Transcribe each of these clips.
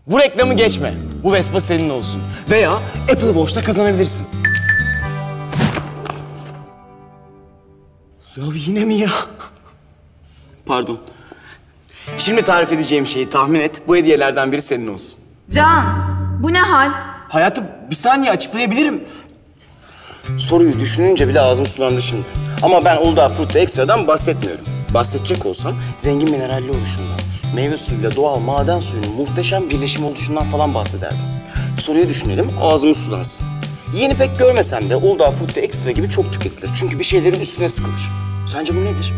Bu reklamı geçme. Bu Vespa senin olsun. Veya Apple Watch'ta kazanabilirsin. Ya yine mi ya? Pardon. Şimdi tarif edeceğim şeyi tahmin et. Bu hediyelerden biri senin olsun. Can, bu ne hal? Hayatım bir saniye açıklayabilirim. Soruyu düşününce bile ağzım sulandı şimdi. Ama ben Uludağ Fruit Extra'dan bahsetmiyorum. Bahsedecek olsam zengin mineralli oluşundan, meyve suyuyla doğal maden suyunun muhteşem birleşimi oluşundan falan bahsederdim. Soruyu düşünelim, ağzımız sulansın. Yeni pek görmesem de Uludağ Fruit Extra gibi çok tüketilir. Çünkü bir şeylerin üstüne sıkılır. Sence bu nedir?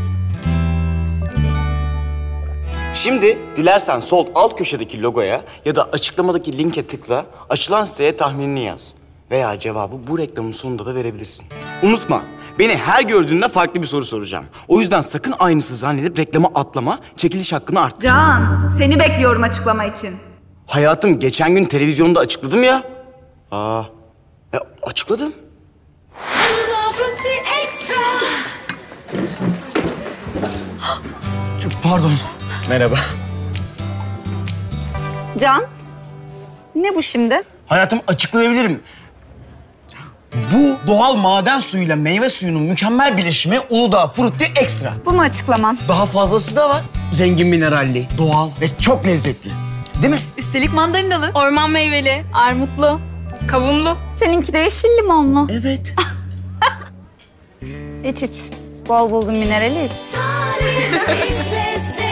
Şimdi dilersen sol alt köşedeki logoya ya da açıklamadaki linke tıkla, açılan siteye tahminini yaz. Veya cevabı bu reklamın sonunda da verebilirsin. Unutma, beni her gördüğünde farklı bir soru soracağım. O yüzden sakın aynısı zannedip reklamı atlama, çekiliş hakkını arttır. Can, seni bekliyorum açıklama için. Hayatım, geçen gün televizyonda açıkladım ya. Açıkladım. Pardon. Merhaba. Can, ne bu şimdi? Hayatım açıklayabilirim. Bu doğal maden suyuyla meyve suyunun mükemmel birleşimi Uludağ Frutti Extra. Bu mu açıklaman? Daha fazlası da var. Zengin mineralli, doğal ve çok lezzetli. Değil mi? Üstelik mandalinalı, orman meyveli, armutlu, kavunlu. Seninki de yeşil limonlu. Evet. İç iç. Bol buldum minerali iç.